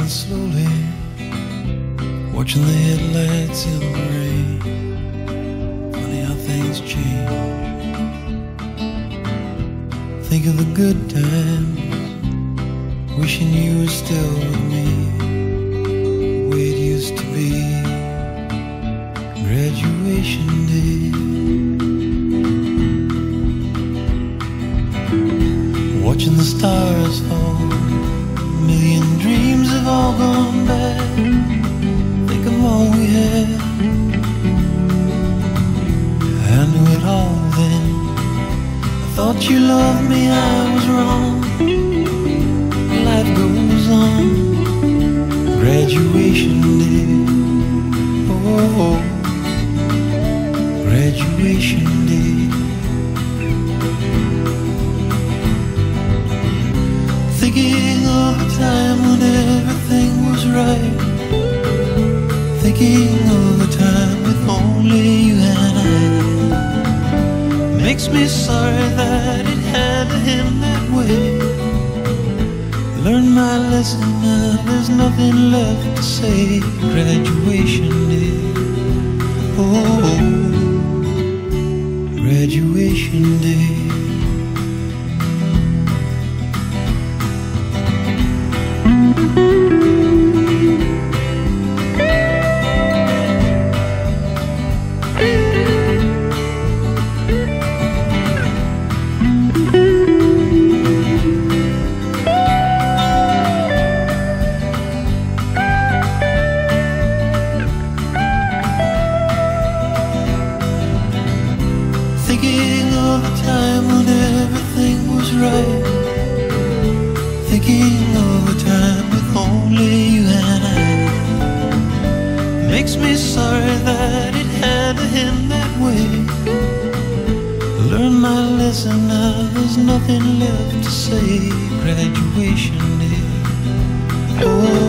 driving slowly, watching the headlights in the rain. Funny how things change. Think of the good times, wishing you were still with me, the way it used to be. Graduation day, watching the stars fall. A million dreams have all gone bad. Think of all we had. I knew it all then. I thought you loved me, I was wrong. Life goes on. Graduation day, oh, graduation day. Thinking of the time when everything was right. Thinking of the time with only you and I. Makes me sorry that it had to end that way. Learned my lesson now, there's nothing left to say. Graduation day, oh, graduation day. Thinking of the time when everything was right. Thinking of the time with only you and I. Makes me sorry that it had to end that way. Learned my lesson now, there's nothing left to say. Graduation day, oh.